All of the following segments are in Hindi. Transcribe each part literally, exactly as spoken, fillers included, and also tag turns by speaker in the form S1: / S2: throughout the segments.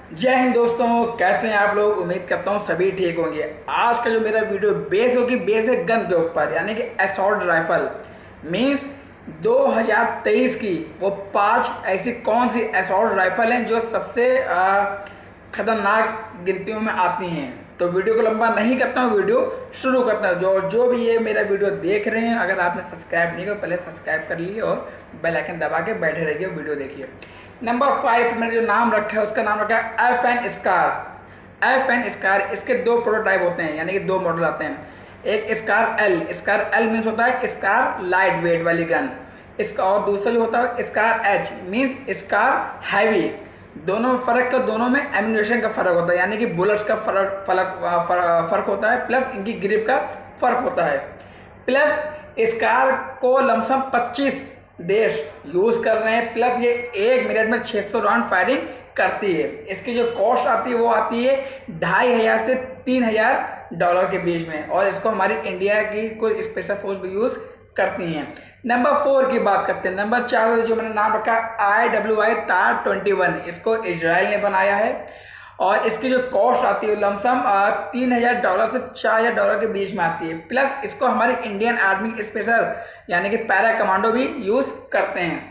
S1: जय हिंद दोस्तों, कैसे हैं आप लोग। उम्मीद करता हूँ सभी ठीक होंगे। आज का जो मेरा वीडियो बेस होगी बेस है गन के ऊपर, यानी कि असॉल्ट राइफल मीन्स दो हज़ार तेईस की वो पांच ऐसी कौन सी असॉल्ट राइफल हैं जो सबसे आ, खतरनाक गिनतियों में आती हैं। तो वीडियो को लंबा नहीं करता हूँ, वीडियो शुरू करता हूँ। जो जो भी ये मेरा वीडियो देख रहे हैं, अगर आपने सब्सक्राइब नहीं किया पहले सब्सक्राइब कर लिए और बेल आइकन दबा के बैठे रहिए, वीडियो देखिए। नंबर फाइव मैंने जो नाम रखा है उसका नाम रखा है F N SCAR. F N SCAR, इसके दो प्रोटोटाइप होते हैं, यानी कि दो मॉडल आते हैं। एक SCAR L, SCAR L means होता है स्कार लाइट वेट वाली गन। इसका और दूसरा जो होता है SCAR H means SCAR heavy. दोनों में फर्क, का दोनों में एम्यूनेशन का फर्क होता है, यानी कि बुलेट्स का फर्क फर्क फर्क होता है, प्लस इनकी ग्रिप का फर्क होता है। प्लस स्कार को लमसम पच्चीस देश यूज कर रहे हैं, प्लस ये एक मिनट में छह सौ राउंड फायरिंग करती है। इसकी जो कॉस्ट आती है वो आती है ढाई हजार से तीन हजार डॉलर के बीच में, और इसको हमारी इंडिया की कोई स्पेशल फोर्स भी यूज करती हैं। नंबर फोर की बात करते हैं। नंबर चार जो मैंने नाम रखा आई डब्ल्यू आई तार ट्वेंटी वन, इसको इजराइल ने बनाया है, और इसकी जो कॉस्ट आती है लमसम तीन हजार डॉलर से चार हजार डॉलर के बीच में आती है। प्लस इसको हमारी इंडियन आर्मी स्पेशल यानी कि पैरा कमांडो भी यूज करते हैं।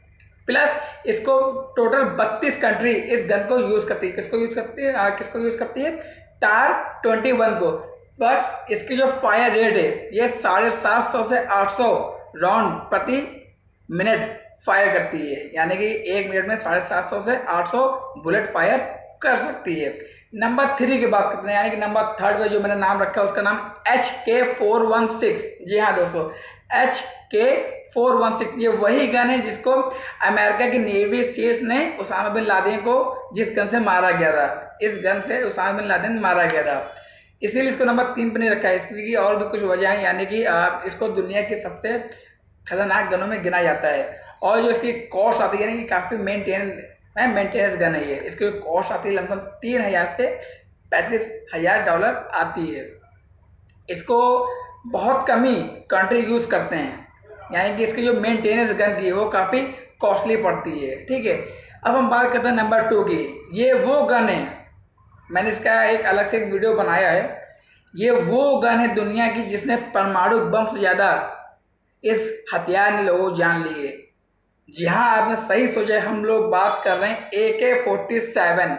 S1: प्लस इसको टोटल बत्तीस कंट्री इस गन को यूज करती है। किसको यूज करती है आ, किसको यूज करती है तार ट्वेंटी वन को। बट इसकी जो फायर रेट है ये साढ़े सात सौ से आठ सौ राउंड प्रति मिनट फायर करती है, यानी कि एक मिनट में साढ़े सात सौ से आठ सौ बुलेट फायर कर सकती है। नंबर थ्री की बात करते हैं, यानी कि नंबर थर्ड में जो मैंने नाम रखा है उसका नाम एच के फोर वन सिक्स। जी हाँ दोस्तों, एच के फोर वन सिक्स ये वही गन है जिसको अमेरिका की नेवी सील्स ने उसामा बिन लादेन को जिस गन से मारा गया था, इस गन से उसामा बिन लादेन मारा गया था। इसीलिए इसको नंबर तीन पे नहीं रखा है। इसकी और भी कुछ वजह है, यानी कि इसको दुनिया की सबसे खतरनाक गनों में गिना जाता है। और जो इसकी कॉस्ट आती है, यानी कि काफी मेंटेन मेंटेनेंस गन है ये, इसकी कॉस्ट आती है लगभग तीन हजार से पैंतीस हजार डॉलर आती है। इसको बहुत कम ही कंट्री यूज करते हैं, यानी कि इसकी जो मेंटेनेंस गन की है वो काफी कॉस्टली पड़ती है। ठीक है, अब हम बात करते हैं नंबर टू की। ये वो गन है, मैंने इसका एक अलग से एक वीडियो बनाया है। ये वो गन है दुनिया की जिसने परमाणु बम से ज्यादा इस हथियार ने लोगों को जान ली है। जी हाँ, आपने सही सोचा, हम लोग बात कर रहे हैं ए के फोर्टी सेवन,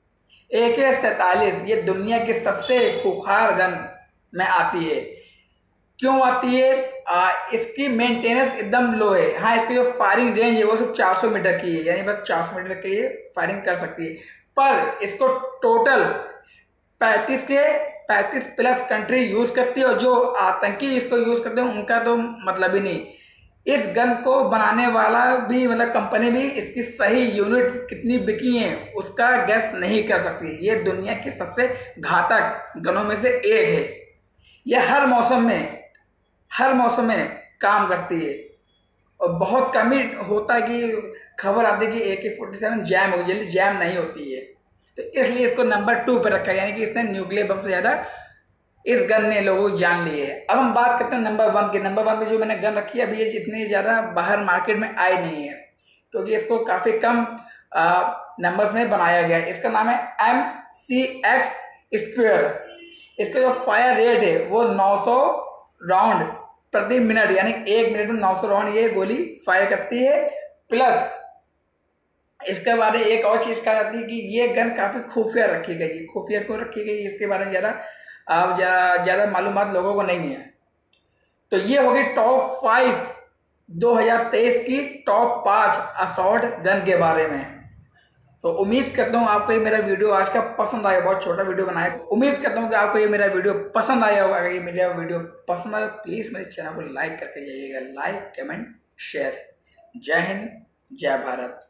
S1: ए के सैतालीस। ये दुनिया की सबसे खूंखार गन में आती है। क्यों आती है? आ, इसकी मेंटेनेंस एकदम लो है। हाँ, इसकी जो फायरिंग रेंज है वो सिर्फ चार सौ मीटर की है, यानी बस चार सौ मीटर की ये फायरिंग कर सकती है। पर इसको टोटल पैंतीस के पैंतीस प्लस कंट्री यूज करती है, और जो आतंकी इसको यूज करते हैं उनका तो मतलब ही नहीं। इस गन को बनाने वाला भी मतलब कंपनी भी इसकी सही यूनिट कितनी बिकी है उसका गैस नहीं कर सकती। ये दुनिया की सबसे घातक गनों में से एक है। यह हर मौसम में हर मौसम में काम करती है, और बहुत कम ही होता है कि खबर आती है कि ए के फोर्टी सेवन जैम हो, जल्दी जैम नहीं होती है। तो इसलिए इसको नंबर टू पर रखा है, यानी कि इसने न्यूक्लियर बम से ज्यादा इस गन ने लोगों को जान लिए है। अब हम बात करते हैं नंबर वन की। नंबर वन में जो मैंने गन रखी है अभी ये इतनी ज्यादा बाहर मार्केट में आई नहीं है, क्योंकि इसको काफी कम नंबर्स में बनाया गया है। इसका नाम है एम सी एक्स स्पीयर। इसका जो फायर रेट है वो नौ सौ राउंड प्रति मिनट, यानी एक मिनट में नौ सौ राउंड ये गोली फायर करती है। प्लस इसके बारे में एक और चीज कहा जाती है कि ये गन काफी खुफिया रखी गई। खुफिया क्यों रखी गई इसके बारे में ज्यादा अब ज्यादा मालूमात लोगों को नहीं है। तो ये होगी टॉप फाइव दो हज़ार तेईस की टॉप पांच असॉल्ट गन के बारे में। तो उम्मीद करता हूँ आपको ये मेरा वीडियो आज का पसंद आया। बहुत छोटा वीडियो बनाया, उम्मीद करता हूँ कि आपको ये मेरा वीडियो पसंद आया होगा। अगर ये मेरा वीडियो पसंद आया प्लीज मेरे चैनल को लाइक करके जाइएगा। Like, comment, share. जय हिंद, जय भारत।